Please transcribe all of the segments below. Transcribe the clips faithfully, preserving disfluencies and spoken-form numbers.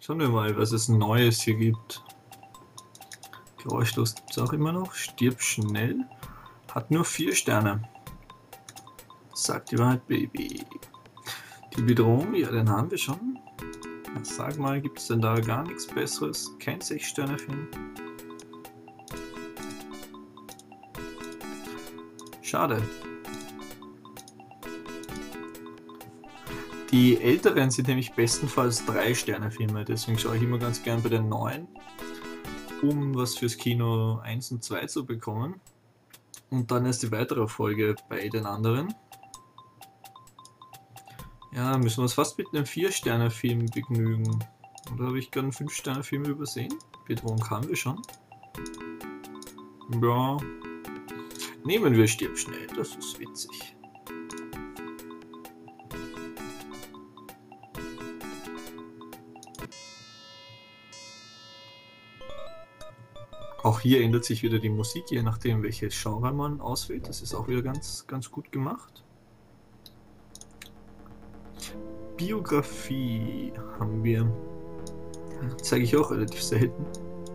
Schauen wir mal, was es Neues hier gibt. Geräuschlos gibt es auch immer noch. Stirb schnell. Hat nur vier Sterne. Sagt die Wahrheit, Baby. Die Bedrohung, ja, den haben wir schon. Sag mal, gibt es denn da gar nichts Besseres? Kein sechs Sterne Film. Schade. Die älteren sind nämlich bestenfalls drei Sterne Filme, deswegen schaue ich immer ganz gern bei den neuen, um was fürs Kino eins und zwei zu bekommen. Und dann erst die weitere Folge bei den anderen. Ja, müssen wir uns fast mit einem vier Sterne Film begnügen. Oder habe ich gerade einen fünf Sterne Film übersehen? Bedrohung haben wir schon. Ja. Nehmen wir Stirb schnell, das ist witzig. Auch hier ändert sich wieder die Musik, je nachdem welches Genre man auswählt. Das ist auch wieder ganz, ganz gut gemacht. Biografie haben wir. Zeige ich auch relativ selten.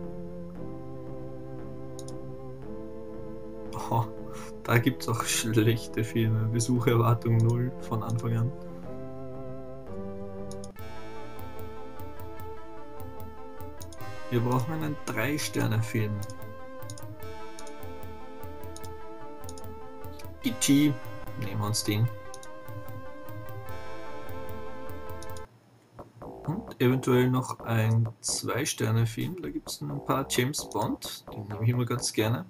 Oh, da gibt es auch schlechte Filme. Besuchererwartung null von Anfang an. Wir brauchen einen drei Sterne Film. E T Nehmen wir uns den. Und eventuell noch ein zwei Sterne Film. Da gibt es ein paar James Bond. Den nehme ich immer ganz gerne.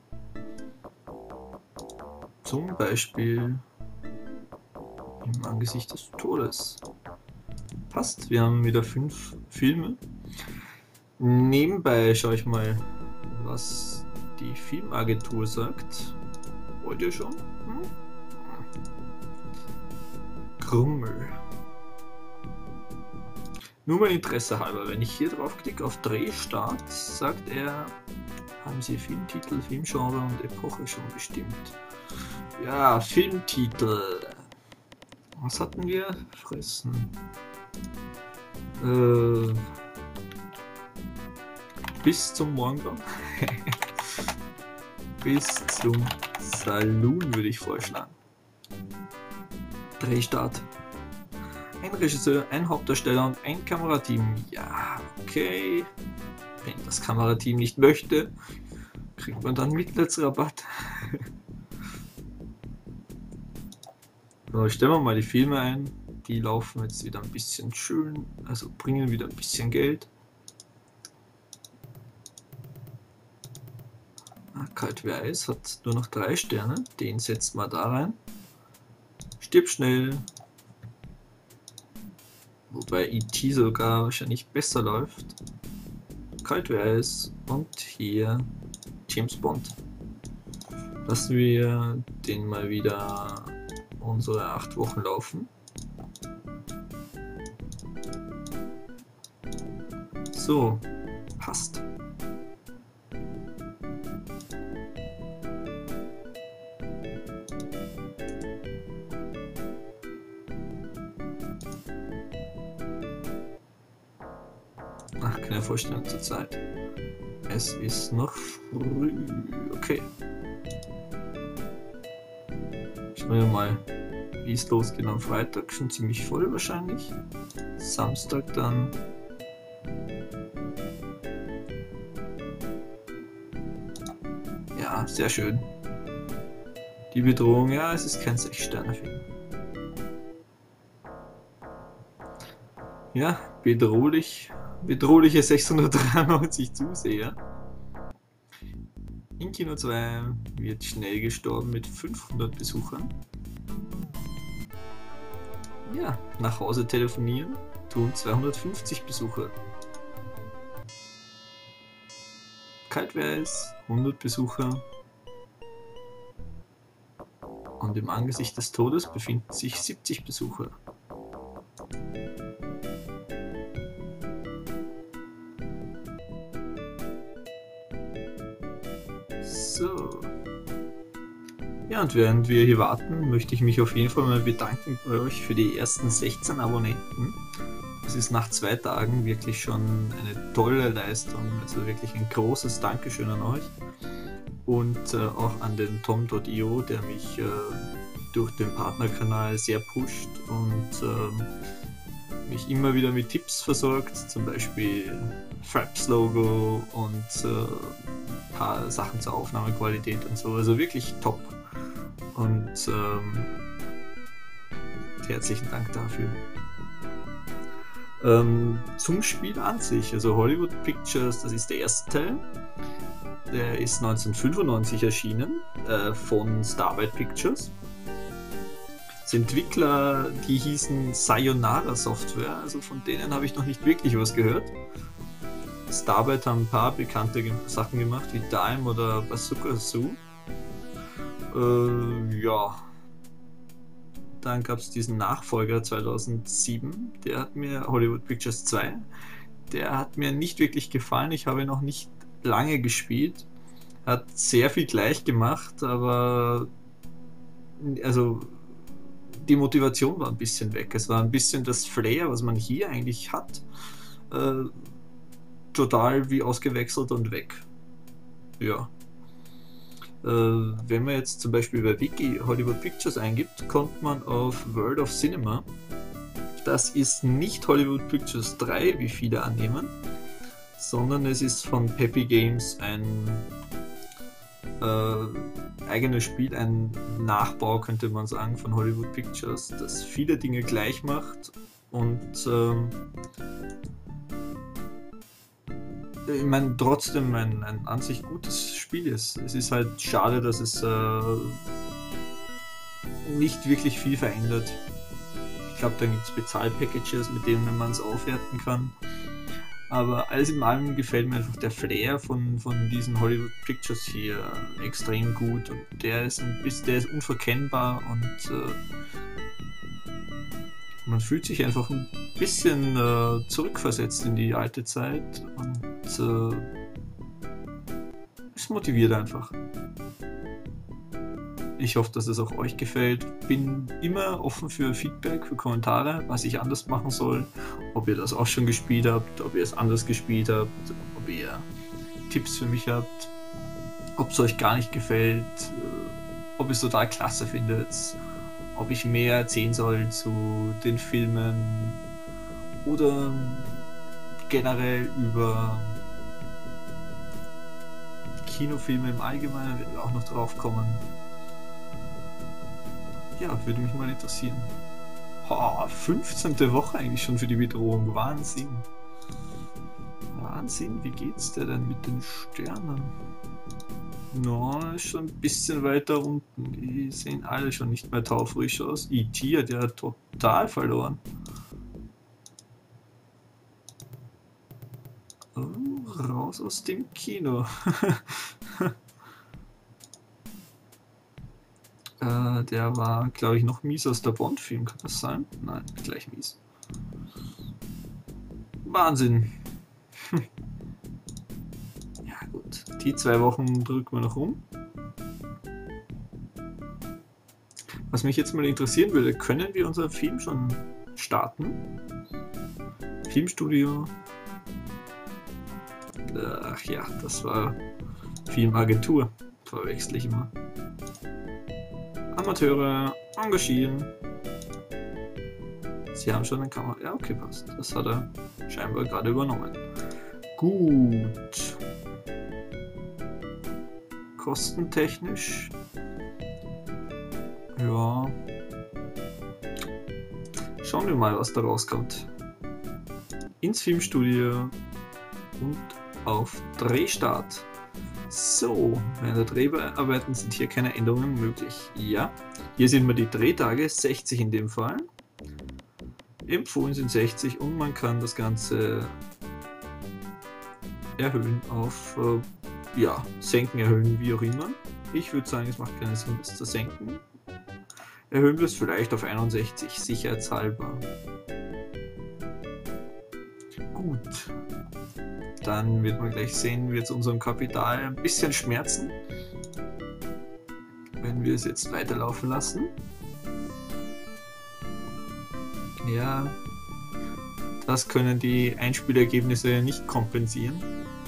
Zum Beispiel Im Angesicht des Todes. Passt, wir haben wieder fünf Filme. Nebenbei schaue ich mal, was die Filmagentur sagt. Wollt ihr schon? Hm? Grummel. Nur mein Interesse halber, wenn ich hier drauf klicke auf Drehstart, sagt er, haben Sie Filmtitel, Filmgenre und Epoche schon bestimmt. Ja, Filmtitel. Was hatten wir? Fressen. Äh... Bis zum Morgengrauen. Bis zum Saloon würde ich vorschlagen. Drehstart. Ein Regisseur, ein Hauptdarsteller und ein Kamerateam. Ja, okay. Wenn das Kamerateam nicht möchte, kriegt man dann Mitgliedsrabatt. So, stellen wir mal die Filme ein. Die laufen jetzt wieder ein bisschen schön, also bringen wieder ein bisschen Geld. Kalt wie Eis hat nur noch drei Sterne, den setzt man da rein. Stirb schnell. Wobei E T sogar wahrscheinlich besser läuft. Kalt wie Eis und hier James Bond. Lassen wir den mal wieder unsere acht Wochen laufen. So, passt. Ach, keine Vorstellung zur Zeit. Es ist noch früh. Okay. Schauen wir mal, wie es losgeht am Freitag. Schon ziemlich voll wahrscheinlich. Samstag dann. Ja, sehr schön. Die Bedrohung, ja, es ist kein sechs Sterne Film. Ja, bedrohlich. Bedrohliche sechshundertdreiundneunzig Zuseher. In Kino zwei wird schnell gestorben mit fünfhundert Besuchern. Ja, nach Hause telefonieren tun zweihundertfünfzig Besucher. Kalt wie Eis, hundert Besucher. Und im Angesicht des Todes befinden sich siebzig Besucher. So. Ja, und während wir hier warten, möchte ich mich auf jeden Fall mal bedanken bei euch für die ersten sechzehn Abonnenten. das ist nach zwei Tagen wirklich schon eine tolle Leistung. Also wirklich ein großes Dankeschön an euch. Und äh, auch an den Tom Punkt i o, der mich äh, durch den Partnerkanal sehr pusht und ähm, mich immer wieder mit Tipps versorgt, zum Beispiel Fraps-Logo und äh, ein paar Sachen zur Aufnahmequalität und so. Also wirklich top. Und ähm, herzlichen Dank dafür. Ähm, zum Spiel an sich, also Hollywood Pictures, das ist der erste Teil. Der ist neunzehnhundertfünfundneunzig erschienen äh, von Starbite Pictures. Die Entwickler, die hießen Sayonara Software, also von denen habe ich noch nicht wirklich was gehört. Starbite haben ein paar bekannte Sachen gemacht, wie Dime oder Bazooka Zoo. Äh, ja. Dann gab es diesen Nachfolger zweitausendsieben, der hat mir, Hollywood Pictures zwei, der hat mir nicht wirklich gefallen, ich habe noch nicht lange gespielt, hat sehr viel gleich gemacht, aber also die Motivation war ein bisschen weg, es war ein bisschen das Flair, was man hier eigentlich hat, äh, total wie ausgewechselt und weg. Ja. Äh, wenn man jetzt zum Beispiel bei Wiki Hollywood Pictures eingibt, kommt man auf World of Cinema. Das ist nicht Hollywood Pictures drei, wie viele annehmen, sondern es ist von Peppy Games ein äh, eigenes Spiel, ein Nachbau, könnte man sagen, von Hollywood Pictures, das viele Dinge gleich macht und ähm, ich meine, trotzdem ein, ein an sich gutes Spiel ist. Es ist halt schade, dass es äh, nicht wirklich viel verändert. Ich glaube, da gibt es Bezahlpackages, mit denen man es aufwerten kann. Aber alles in allem gefällt mir einfach der Flair von, von diesen Hollywood Pictures hier extrem gut. Und der ist ein bisschen, der ist unverkennbar und äh, man fühlt sich einfach ein bisschen äh, zurückversetzt in die alte Zeit und äh, es motiviert einfach. Ich hoffe, dass es auch euch gefällt. Bin immer offen für Feedback, für Kommentare, was ich anders machen soll. Ob ihr das auch schon gespielt habt, ob ihr es anders gespielt habt, ob ihr Tipps für mich habt, ob es euch gar nicht gefällt, ob ihr es total klasse findet, ob ich mehr erzählen soll zu den Filmen oder generell über Kinofilme im Allgemeinen, werden wir auch noch drauf kommen. Ja, würde mich mal interessieren. Oh, fünfzehnte Woche eigentlich schon für die Bedrohung. Wahnsinn. Wahnsinn, wie geht's dir denn mit den Sternen? No, ist schon ein bisschen weiter unten. Die sehen alle schon nicht mehr taufrisch aus. E T hat ja total verloren. Oh, raus aus dem Kino. äh, der war, glaube ich, noch mies aus der Bond-Film. Kann das sein? Nein, gleich mies. Wahnsinn. Die zwei Wochen drücken wir noch um. Was mich jetzt mal interessieren würde, können wir unseren Film schon starten? Filmstudio. Ach ja, das war Filmagentur. Verwechsel ich immer. Amateure engagieren. Sie haben schon eine Kamera. Ja, okay, passt. Das hat er scheinbar gerade übernommen. Gut. Kostentechnisch. Ja. Schauen wir mal, was da rauskommt. Ins Filmstudio und auf Drehstart. So, während der Dreharbeiten sind hier keine Änderungen möglich. Ja, hier sehen wir die Drehtage, sechzig in dem Fall. Empfohlen sind sechzig und man kann das Ganze erhöhen auf äh, ja, senken, erhöhen, wie auch immer. Ich würde sagen, es macht keinen Sinn, das zu senken. Erhöhen wir es vielleicht auf einundsechzig, sicherheitshalber. Gut. Dann wird man gleich sehen, wird es unserem Kapital ein bisschen schmerzen, wenn wir es jetzt weiterlaufen lassen. Ja, Das können die Einspielergebnisse nicht kompensieren.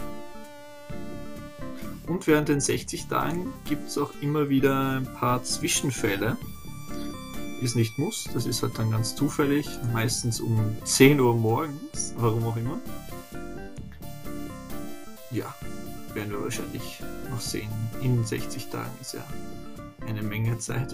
Und während den sechzig Tagen gibt es auch immer wieder ein paar Zwischenfälle. Ist nicht muss, das ist halt dann ganz zufällig, meistens um zehn Uhr morgens, warum auch immer. Ja, werden wir wahrscheinlich noch sehen. In sechzig Tagen ist ja eine Menge Zeit.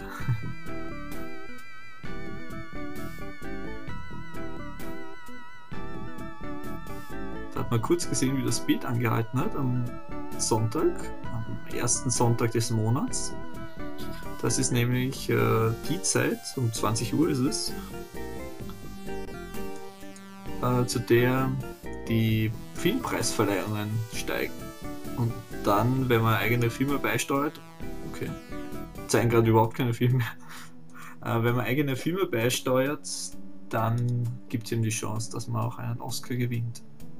Da hat man kurz gesehen, wie das Bild angehalten hat am Sonntag, am ersten Sonntag des Monats. Das ist nämlich äh, die Zeit, um zwanzig Uhr ist es, äh, zu der die Filmpreisverleihungen steigen. Und dann, wenn man eigene Filme beisteuert, okay, zeigen gerade überhaupt keine Filme mehr, äh, wenn man eigene Filme beisteuert, dann gibt es eben die Chance, dass man auch einen Oscar gewinnt.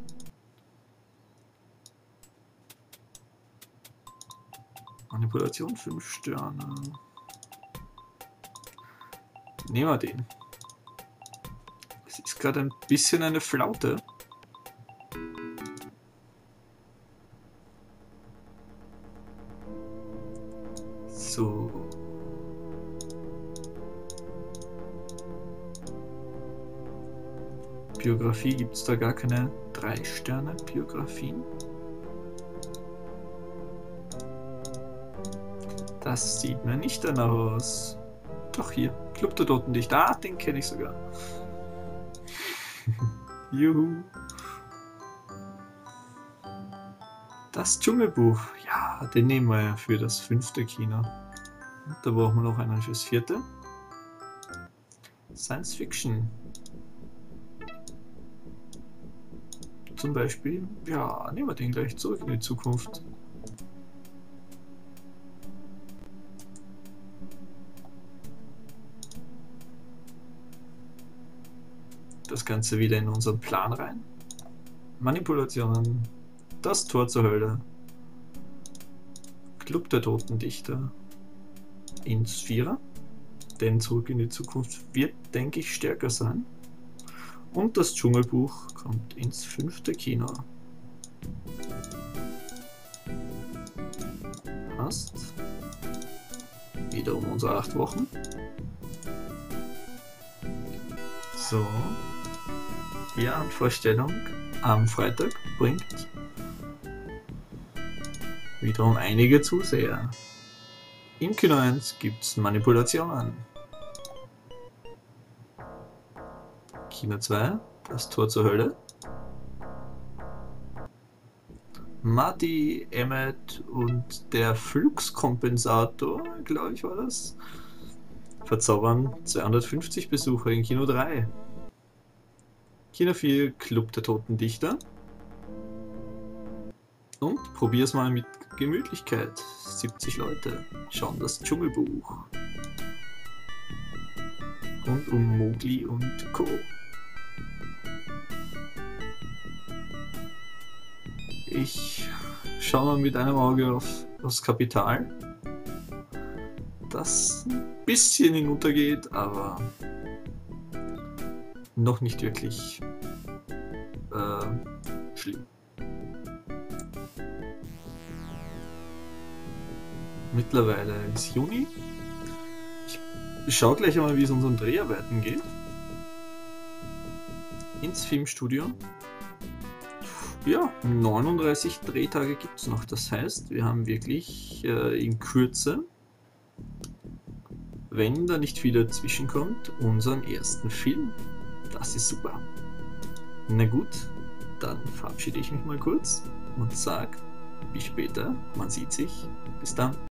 Manipulation fünf Sterne. Nehmen wir den. Es ist gerade ein bisschen eine Flaute. So. Biografie gibt es da gar keine drei Sterne Biografien. Das sieht mir nicht danach aus. Doch hier, Club der Totendichter. Ah, den kenne ich sogar. Juhu. Das Dschungelbuch. Ja, den nehmen wir ja für das fünfte Kino. Und da brauchen wir noch einen fürs vierte. Science Fiction. Zum Beispiel, ja, nehmen wir den gleich zurück in die Zukunft. Das Ganze wieder in unseren Plan rein. Manipulationen. Das Tor zur Hölle. Club der Totendichter. Ins Vierer. Denn Zurück in die Zukunft wird, denke ich, stärker sein. Und das Dschungelbuch kommt ins fünfte Kino. Passt. Wiederum unsere acht Wochen. So. Die Abendvorstellung am Freitag bringt wiederum einige Zuseher. Im Kino eins gibt es Manipulationen. Kino zwei, das Tor zur Hölle. Marty, Emmet und der Fluxkompensator, glaube ich war das, verzaubern zweihundertfünfzig Besucher in Kino drei. Kino vier, Club der Totendichter. Und probier's mal mit Gemütlichkeit. siebzig Leute schauen das Dschungelbuch. Rund um Mowgli und Co. Ich schaue mal mit einem Auge auf das Kapital, das ein bisschen hinuntergeht, aber noch nicht wirklich äh, schlimm. Mittlerweile ist Juni. Ich schaue gleich einmal, wie es unseren Dreharbeiten geht. Ins Filmstudio. Ja, neununddreißig Drehtage gibt es noch. Das heißt, wir haben wirklich äh, in Kürze, wenn da nicht viel dazwischen kommt, unseren ersten Film. Das ist super. Na gut, dann verabschiede ich mich mal kurz und sage bis später. Man sieht sich. Bis dann.